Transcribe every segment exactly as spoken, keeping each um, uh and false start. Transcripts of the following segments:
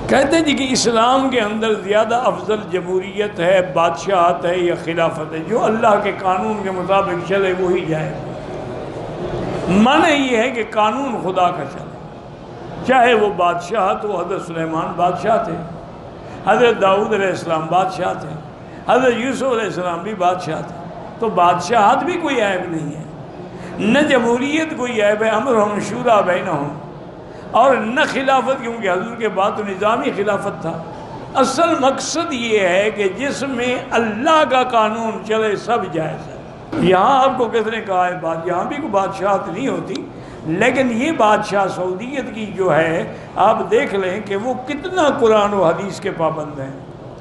کہتے ہیں جی کہ اسلام کے اندر زیادہ افضل جمہوریت ہے، بادشاہت ہے یا خلافت ہے؟ جو اللہ کے قانون کے مطابق چلے وہی جائے۔ معنی یہ ہے کہ قانون خدا کا چلے، چاہے وہ بادشاہت ہو۔ حضرت سلیمان بادشاہ تھے، حضرت داؤد علیہ السلام بادشاہ تھے، حضرت یوسف علیہ السلام بھی بادشاہ تھے۔ تو بادشاہت بھی کوئی عیب نہیں ہے، نہ جمہوریت کوئی عیب ہے، امرہم شورا بینہم، اور نہ خلافت، کیونکہ حضور کے بعد تو نظامی خلافت تھا۔ اصل مقصد یہ ہے کہ جس میں اللہ کا قانون چلے سب جائز ہے۔ یہاں آپ کو کس نے کہا ہے بات؟ یہاں بھی کوئی بادشاہت نہیں ہوتی، لیکن یہ بادشاہ سعودیت کی جو ہے، آپ دیکھ لیں کہ وہ کتنا قرآن و حدیث کے پابند ہیں،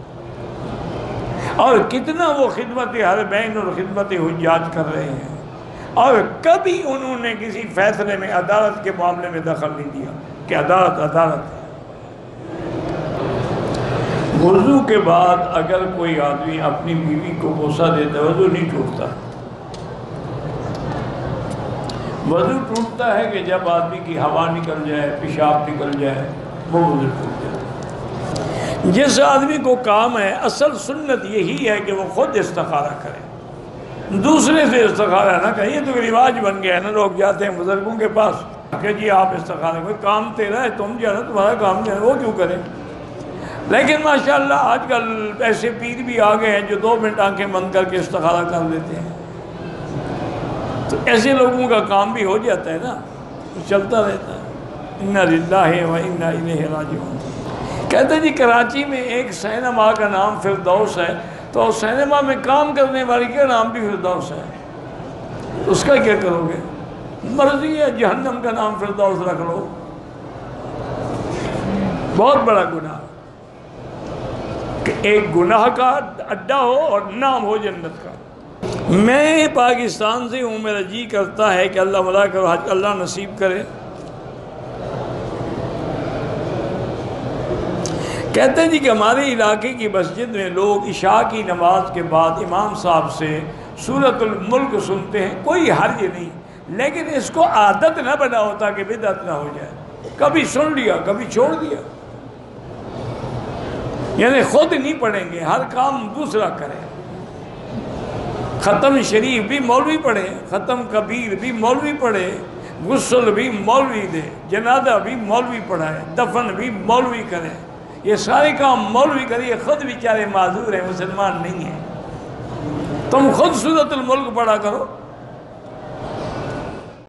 اور کتنا وہ خدمت حرمین اور خدمت حجاج کر رہے ہیں، اور کبھی انہوں نے کسی فیصلے میں عدالت کے معاملے میں دخل نہیں دیا کہ عدالت عدالت ہے۔ وضو کے بعد اگر کوئی آدمی اپنی بیوی کو بوسہ دیتا ہے، وضو نہیں ٹوٹتا۔ وضو ٹوٹتا ہے کہ جب آدمی کی ہوا نکل جائے، پیشاب نکل جائے، وہ وضو ٹوٹ جاتا ہے۔ جس آدمی کو کام ہے، اصل سنت یہی ہے کہ وہ خود استخارہ کرے، دوسرے سے استخارہ نہ کرے۔ یہ تو رواج بن گیا ہے نا، لوگ جاتے ہیں بزرگوں کے پاس کہ جی آپ استخارہ کریں، کام تیرا ہے، تم جانا، تمہارا کام جو ہے وہ کیوں کریں؟ لیکن ماشاءاللہ آج کل ایسے پیر بھی آ گئے ہیں جو دو منٹ آنکھیں بند کر کے استخارہ کر لیتے ہیں، تو ایسے لوگوں کا کام بھی ہو جاتا ہے نا، چلتا رہتا ہے۔ اِنَّا لِلَّهِ وَإِنَّا إِلَيْهِ رَاجِعُونَ۔ کہتے ہیں جی کراچی میں ایک سینما کا نام فردوس ہے، تو سینما میں کام کرنے والی کا نام بھی فردوس ہے، اس کا کیا کرو گے؟ مرضی ہے، جہنم کا نام فردوس رکھ لو، بہت بڑا گناہ کہ ایک گناہ کا اڈا ہو اور نام ہو جنت کا۔ میں پاکستان سے ہوں، میرا جی کرتا ہے کہ اللہ ملا کر حج اللہ نصیب کرے۔ کہتے ہیں جی کہ ہمارے علاقے کی مسجد میں لوگ عشاء کی نماز کے بعد امام صاحب سے سورۃ الملک سنتے ہیں، کوئی حرج نہیں، لیکن اس کو عادت نہ بنا ہوتا کہ بدعت نہ ہو جائے، کبھی سن لیا کبھی چھوڑ دیا، یعنی خود نہیں پڑھیں گے، ہر کام دوسرا کریں۔ ختم شریف بھی مولوی پڑھے، ختم کبیر بھی مولوی پڑھے، غسل بھی مولوی دے، جنازہ بھی مولوی پڑھائے، دفن بھی مولوی کرے، یہ سارے کام مولوی کرے، یہ خود بیچارے معذور ہیں، مسلمان نہیں ہیں۔ تم خود سورۃ الملک پڑھا کرو۔